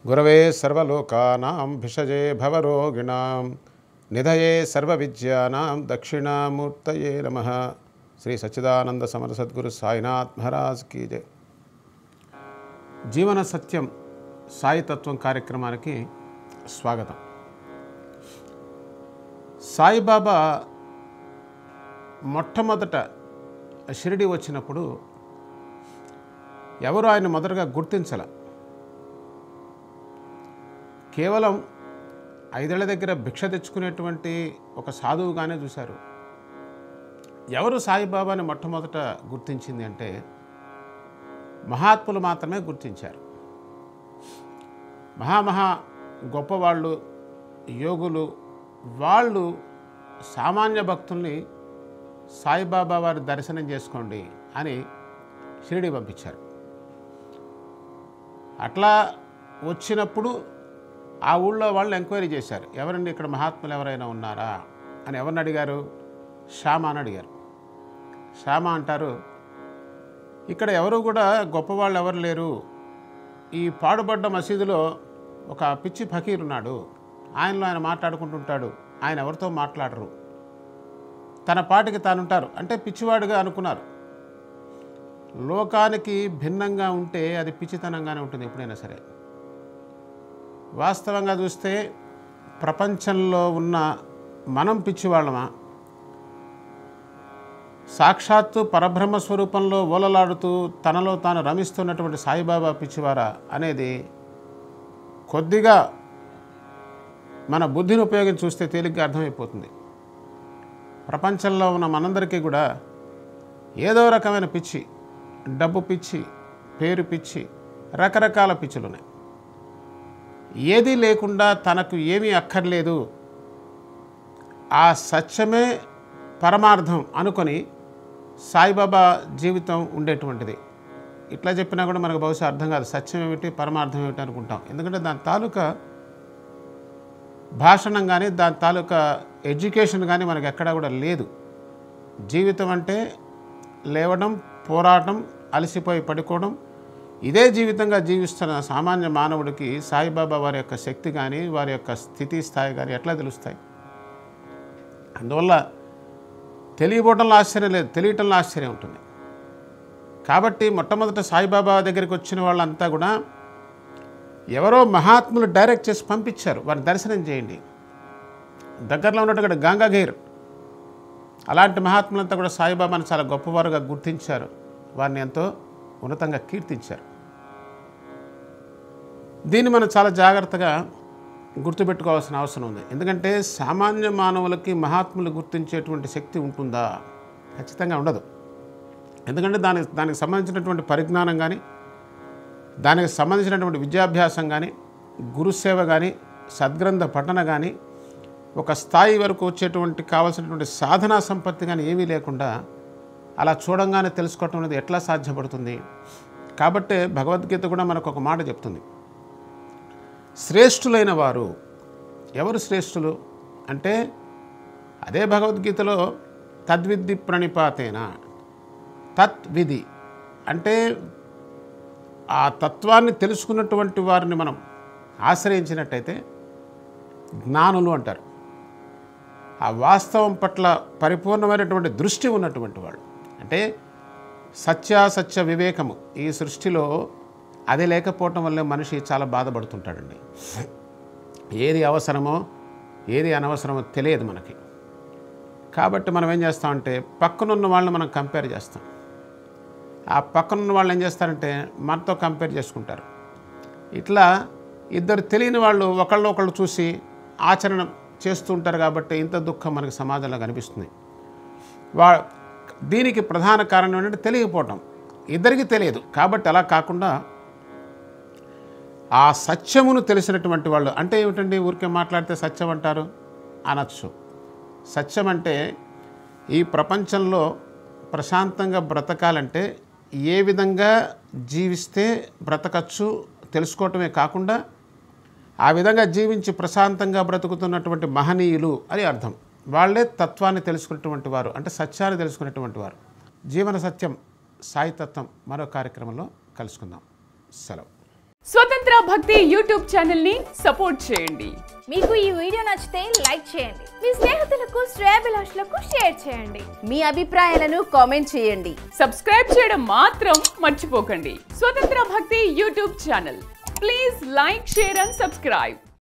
గురవే సర్వలోకానాం భిషజే భవరోగిణాం నిధయే సర్వవిద్యానాం దక్షిణామూర్తయే నమః. శ్రీ సచ్చిదానంద సమర సద్గురు సాయినాథ్ మహారాజ్ కీ జై. జీవన సత్యం సాయితత్వం కార్యక్రమానికి స్వాగతం. సాయిబాబా మొట్టమొదట షిరిడి వచ్చినప్పుడు ఎవరు ఆయన మొదటగా గుర్తించాల. కేవలం 5 ఏళ్ల దగ్గర భిక్ష తెచ్చుకునేటువంటి ఒక సాధువుగానే చూశారు. ఎవరు సాయిబాబాని మొట్టమొదట గుర్తించింది అంటే మహాత్ములు మాత్రమే గుర్తించారు. మహా గొప్పవాళ్ళు, యోగులు, వాళ్ళు సామాన్య భక్తుల్ని సాయిబాబా వారి దర్శనం చేసుకోండి అని షిరిడి పంపించారు. అట్లా వచ్చినప్పుడు ఆ ఊళ్ళో వాళ్ళు ఎంక్వైరీ చేశారు, ఎవరండి ఇక్కడ మహాత్ములు ఎవరైనా ఉన్నారా అని. ఎవరిని అడిగారు? శ్యామ అని అడిగారు. శ్యామ అంటారు, ఇక్కడ ఎవరు కూడా గొప్పవాళ్ళు ఎవరు లేరు. ఈ పాడుబడ్డ మసీదులో ఒక పిచ్చి ఫకీర్ ఉన్నాడు, ఆయనలో ఆయన మాట్లాడుకుంటుంటాడు, ఆయన ఎవరితో మాట్లాడరు, తన పాటికి తానుంటారు. అంటే పిచ్చివాడుగా అనుకున్నారు. లోకానికి భిన్నంగా ఉంటే అది పిచ్చితనంగానే ఉంటుంది ఎప్పుడైనా సరే. వాస్తవంగా చూస్తే ప్రపంచంలో ఉన్న మనం పిచ్చివాళ్ళమా, సాక్షాత్తు పరబ్రహ్మ స్వరూపంలో ఓలలాడుతూ తనలో తాను రమిస్తున్నటువంటి సాయిబాబా పిచ్చివారా అనేది కొద్దిగా మన బుద్ధిని ఉపయోగించి చూస్తే తేలిగ్గా అర్థమైపోతుంది. ప్రపంచంలో ఉన్న మనందరికీ కూడా ఏదో రకమైన పిచ్చి, డబ్బు పిచ్చి, పేరు పిచ్చి, రకరకాల పిచ్చులు ఉన్నాయి. ఏదీ లేకుండా తనకు ఏమీ అక్కర్లేదు, ఆ సత్యమే పరమార్థం అనుకొని సాయిబాబా జీవితం ఉండేటువంటిది. ఇట్లా చెప్పినా కూడా మనకు బహుశా అర్థం కాదు, సత్యం ఏమిటి పరమార్థం ఏమిటి అనుకుంటాం. ఎందుకంటే దాని తాలూకా భాషణం కానీ దాని తాలూకా ఎడ్యుకేషన్ కానీ మనకు ఎక్కడా కూడా లేదు. జీవితం అంటే లేవడం, పోరాటం, అలసిపోయి పడుకోవడం, ఇదే జీవితంగా జీవిస్తున్న సామాన్య మానవుడికి సాయిబాబా వారి యొక్క శక్తి కానీ వారి యొక్క స్థితి స్థాయి కానీ ఎట్లా తెలుస్తాయి? అందువల్ల తెలియబోవడంలో ఆశ్చర్యం లేదు, తెలియటంలో ఆశ్చర్యం ఉంటుంది. కాబట్టి మొట్టమొదట సాయిబాబా దగ్గరికి వచ్చిన వాళ్ళంతా కూడా ఎవరో మహాత్ములు డైరెక్ట్ చేసి పంపించారు, వారిని దర్శనం చేయండి. దగ్గరలో ఉన్నట్టు గంగాఘీర్ అలాంటి మహాత్ములంతా కూడా సాయిబాబాని చాలా గొప్పవారుగా గుర్తించారు, వారిని ఎంతో ఉన్నతంగా కీర్తించారు. దీన్ని మనం చాలా జాగ్రత్తగా గుర్తుపెట్టుకోవాల్సిన అవసరం ఉంది. ఎందుకంటే సామాన్య మానవులకి మహాత్ములు గుర్తించేటువంటి శక్తి ఉంటుందా? ఖచ్చితంగా ఉండదు. ఎందుకంటే దానికి సంబంధించినటువంటి పరిజ్ఞానం కానీ, దానికి సంబంధించినటువంటి విద్యాభ్యాసం కానీ, గురుసేవ కానీ, సద్గ్రంథ పఠన కానీ, ఒక స్థాయి వరకు వచ్చేటువంటి కావాల్సినటువంటి సాధనా సంపత్తి కానీ ఏమీ లేకుండా అలా చూడంగానే తెలుసుకోవటం అనేది ఎట్లా సాధ్యపడుతుంది? కాబట్టే భగవద్గీత కూడా మనకు ఒక మాట చెప్తుంది, శ్రేష్ఠులైన వారు. ఎవరు శ్రేష్ఠులు అంటే అదే భగవద్గీతలో తద్విద్ధి ప్రణిపాతేన, తత్విధి అంటే ఆ తత్వాన్ని తెలుసుకున్నటువంటి వారిని మనం ఆశ్రయించినట్టయితే జ్ఞానులు అంటారు. ఆ వాస్తవం పట్ల పరిపూర్ణమైనటువంటి దృష్టి ఉన్నటువంటి వాళ్ళు. అంటే సత్యాసత్య వివేకము ఈ సృష్టిలో అది లేకపోవటం వల్లే మనిషి చాలా బాధపడుతుంటాడండి. ఏది అవసరమో ఏది అనవసరమో తెలియదు మనకి. కాబట్టి మనం ఏం చేస్తామంటే పక్కనున్న వాళ్ళని మనం కంపేర్ చేస్తాం. ఆ పక్కనున్న వాళ్ళు ఏం చేస్తారంటే మనతో కంపేర్ చేసుకుంటారు. ఇట్లా ఇద్దరు తెలియని వాళ్ళు ఒకళ్ళు చూసి ఆచరణ చేస్తూ ఉంటారు. కాబట్టి ఇంత దుఃఖం మనకి సమాజంలో కనిపిస్తుంది. దీనికి ప్రధాన కారణం ఏంటంటే తెలియకపోవటం. ఇద్దరికి తెలియదు. కాబట్టి అలా కాకుండా ఆ సత్యమును తెలిసినటువంటి వాళ్ళు, అంటే ఏమిటండి ఊరికే మాట్లాడితే సత్యం అంటారు అనొచ్చు. సత్యం అంటే ఈ ప్రపంచంలో ప్రశాంతంగా బ్రతకాలంటే ఏ విధంగా జీవిస్తే బ్రతకచ్చు తెలుసుకోవటమే కాకుండా ఆ విధంగా జీవించి ప్రశాంతంగా బ్రతుకుతున్నటువంటి మహనీయులు అని అర్థం. వాళ్ళే తత్వాన్ని తెలుసుకున్నటువంటి వారు, అంటే సత్యాన్ని తెలుసుకున్నటువంటి వారు. జీవన సత్యం సాయితత్వం మరో కార్యక్రమంలో కలుసుకుందాం. సెలవు. స్వతంత్ర భక్తి యూట్యూబ్ ఛానల్ ని సపోర్ట్ చేయండి. మీకు ఈ వీడియో నచ్చితే లైక్ చేయండి, మీ స్నేహితులకు శ్రేయోభిలాషులకు షేర్ చేయండి, మీ అభిప్రాయాలను కామెంట్ చేయండి. సబ్స్క్రైబ్ చేయడం మాత్రం మర్చిపోకండి. Swatantra Bhakti YouTube channel. Please like, share and subscribe.